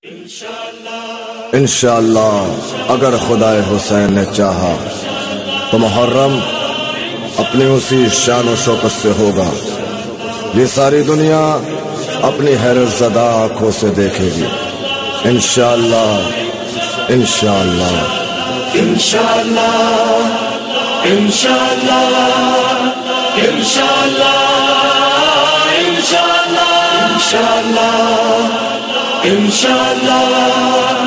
انشاءاللہ اگر خدائے حسین نے چاہا تو محرم اپنی اسی شان و شوکت سے ہوگا. یہ ساری دنیا اپنی حیرت زدہ آنکھوں سے دیکھے گی. انشاءاللہ انشاءاللہ انشاءاللہ انشاءاللہ انشاءاللہ انشاءاللہ انشاءاللہ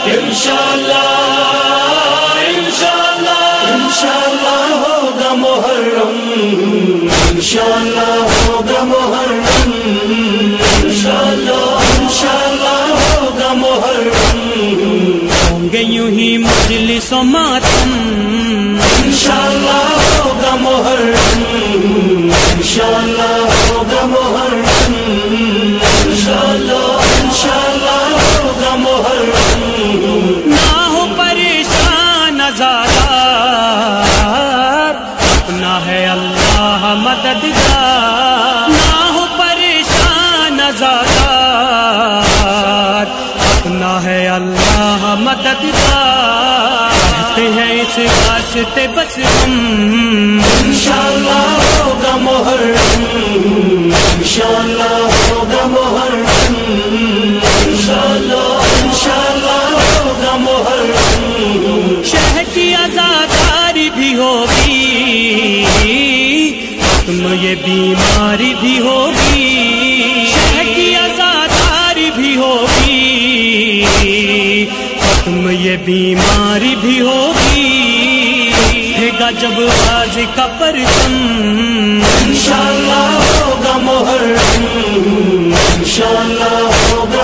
انشاءاللہ انشاءاللہ ہوگا محرم. انشاءاللہ ہوگا محرم. انشاءاللہ ہوگا محرم. ہوں گے یوں ہی مجلس و ماتم. انشاءاللہ ہوگا محرم. انشاءاللہ ہوگا محرم. انشاءاللہ ہوگا محرم. نہ ہو پریشان آزادار، اپنا ہے اللہ مددگار. نہ ہو پریشان آزادار، اپنا ہے اللہ مددگار. کہتے ہیں اس واسطے بس ہم. انشاءاللہ ہوگا محرم. انشاءاللہ ہوگا محرم. انشاءاللہ ہوگا محرم. شہر کی آزاداری بھی ہوگی، ختم یہ بیماری بھی ہوگی. شہر کی آزاداری بھی ہوگی، ختم یہ بیماری بھی ہوگی. گا جب غازی کا پرچم. انشاءاللہ ہوگا محرم. انشاءاللہ ہوگا